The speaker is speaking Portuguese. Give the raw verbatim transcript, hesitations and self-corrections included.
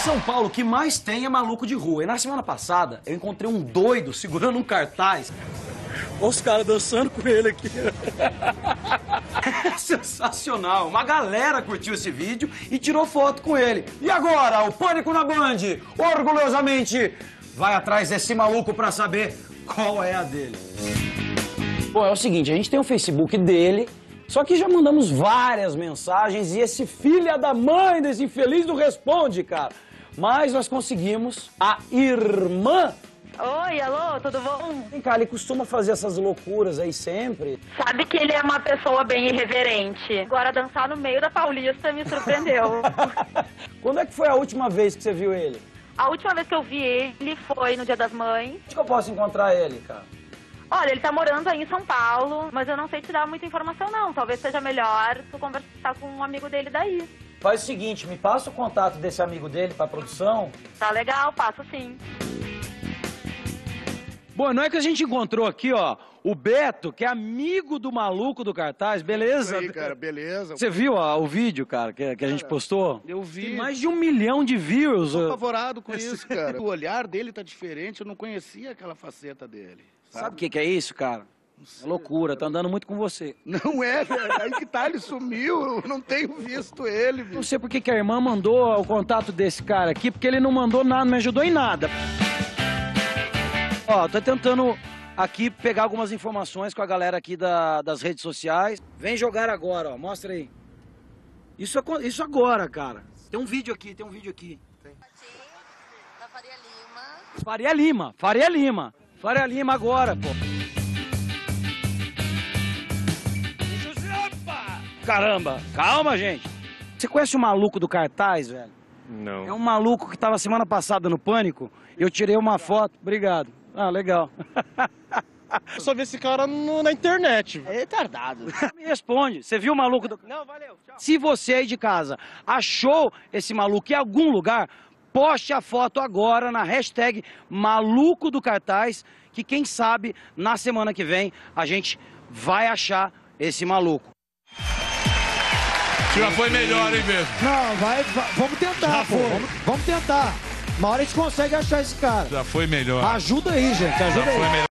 São Paulo, o que mais tem é maluco de rua. E na semana passada, eu encontrei um doido segurando um cartaz. Olha os caras dançando com ele aqui. É sensacional. Uma galera curtiu esse vídeo e tirou foto com ele. E agora, o Pânico na Band, orgulhosamente, vai atrás desse maluco pra saber qual é a dele. Bom, é o seguinte, a gente tem o Facebook dele, só que já mandamos várias mensagens e esse filho da mãe desse infeliz não responde, cara. Mas nós conseguimos a irmã. Oi, alô, tudo bom? Vem cá, ele costuma fazer essas loucuras aí sempre. Sabe que ele é uma pessoa bem irreverente. Agora, dançar no meio da Paulista me surpreendeu. Quando é que foi a última vez que você viu ele? A última vez que eu vi ele foi no Dia das Mães. Onde que eu posso encontrar ele, cara? Olha, ele tá morando aí em São Paulo, mas eu não sei te dar muita informação, não. Talvez seja melhor tu conversar com um amigo dele daí. Faz o seguinte, me passa o contato desse amigo dele pra produção. Tá legal, passo sim. Bom, não é que a gente encontrou aqui, ó, o Beto, que é amigo do maluco do cartaz, beleza? Isso aí, cara, beleza. Você viu ó, o vídeo, cara, que, que a gente postou? Eu vi. Tem mais de um milhão de views. Tô apavorado com isso, cara. O olhar dele tá diferente, eu não conhecia aquela faceta dele. Sabe Sabe o que, que é isso, cara? É loucura, tá andando muito com você. Não é, velho. Aí que tá, ele sumiu, eu não tenho visto ele, bicho. Não sei por que que a irmã mandou o contato desse cara aqui, porque ele não mandou nada, não me ajudou em nada. Ó, tô tentando aqui pegar algumas informações com a galera aqui da, das redes sociais. Vem jogar agora, ó, mostra aí. Isso, isso agora, cara. Tem um vídeo aqui, tem um vídeo aqui. Da Faria Lima. Faria Lima, Faria Lima. Faria Lima agora, pô. Caramba, calma, gente. Você conhece o maluco do cartaz, velho? Não. É um maluco que tava semana passada no Pânico. Eu tirei uma foto. Obrigado. Ah, legal. Eu só vi esse cara no, na internet. É retardado. Me responde. Você viu o maluco do... Não, valeu. Tchau. Se você aí de casa achou esse maluco em algum lugar, poste a foto agora na hashtag maluco do cartaz, que quem sabe na semana que vem a gente vai achar esse maluco. Já foi melhor, hein, mesmo? Não, vai, vai vamos tentar, Já pô. foi. Vamos, vamos tentar. Uma hora a gente consegue achar esse cara. Já foi melhor. Ajuda aí, gente. Ajuda Já aí. foi melhor.